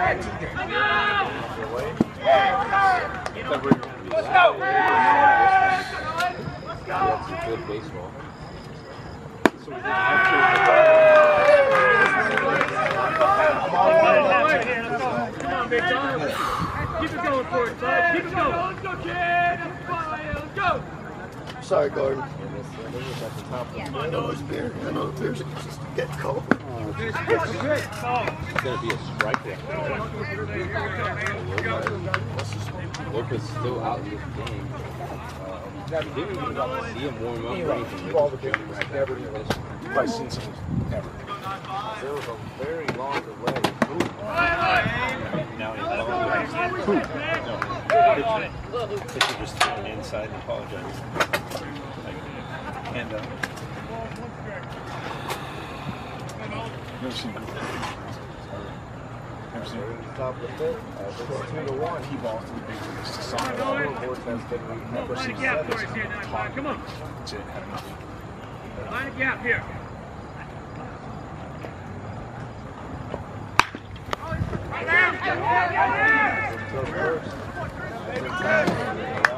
Let's go! That's a good baseball. So we Come on, big dog. Keep it going for it, bud. Keep it going. Let's go, kid. Let's go. Sorry, Gordon. Yeah. I know it's beer. I know the beer's just getting cold. It's going to be a strike there. Lopez is still out in this game. We didn't even see him warm up or anything. All the pictures never I've seen some ever. There was a very long delay. Now he's no. Pitcher just threw it inside and apologized. And Never seen it. Never seen it. Top of the fifth. It's 2-1. He balls to the big one. It's just solid. Never seen a gap for us here now. Come on. That's it. Had enough. Find a gap here. Go first.